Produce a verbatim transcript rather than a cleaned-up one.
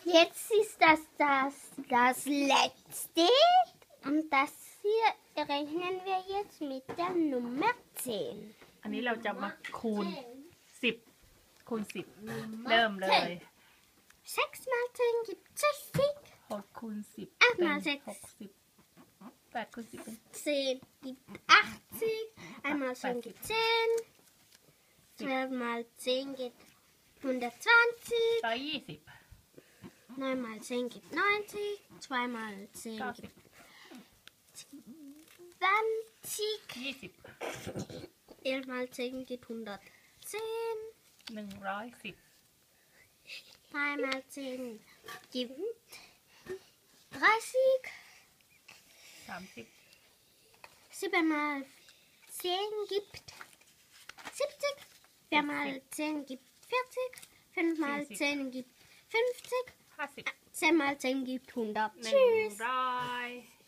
Jetzt ist das das, das letzte. Und das hier rechnen wir jetzt mit der Nummer zehn. อันนี้เราจะมาคูณสิบคูณสิบเริ่มเลย sechs mal zehn gibt sechzig. หกคูณสิบ acht เป็น mal sechs. หกสิบแปดคูณสิบเป็น zehn gibt achtzig. eins mal zehn gibt zehn. zwölf mal zehn gibt hundertzwanzig. ร้อยยี่สิบ neun mal zehn gibt neunzig. zwei mal zehn เก้าสิบ gibt zwanzig. ยี่สิบ elf mal zehn gibt hundertzehn. หนึ่งร้อยสิบ drei mal zehn gibt dreißig. สามสิบ sieben mal zehn gibt siebzig. vier mal zehn gibt vierzig. fünf mal zehn gibt fünfzig. ห้าสิบ zehn mal zehn gibt hundert. หนึ่ง Tschüss. ร้อย